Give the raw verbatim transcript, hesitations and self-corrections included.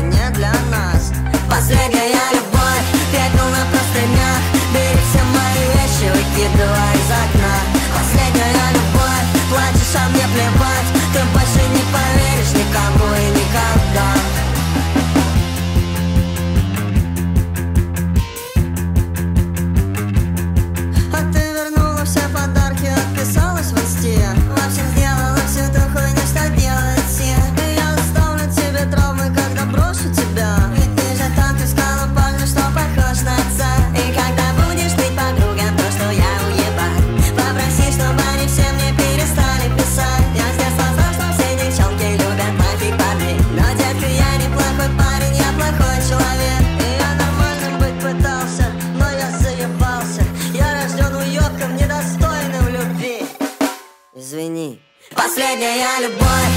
не для нас. Последняя любовь, пепел на простынях. Бери все мои вещи, выкидывай из окна. Последняя любовь, плачешь, а мне плевать. Ты больше не поверишь никому и никогда. А ты вернула все подарки, отписалась в инсте. В общем, сделала всю ту хуйню, что делают все. И я оставлю тебе травмы, когда брошу тебя. Ведь ты же так искала парня, что похож на отца. И когда будешь ты подругам, то что я уебать, попроси, чтобы они все мне перестали писать. Я с детства знал, что все девчонки любят платить подряд. Но, детка, я не плохой парень, я плохой человек. И я нормальным быть пытался, но я заебался. Я рожден уёбком, недостойным любви. Извини. Последняя любовь,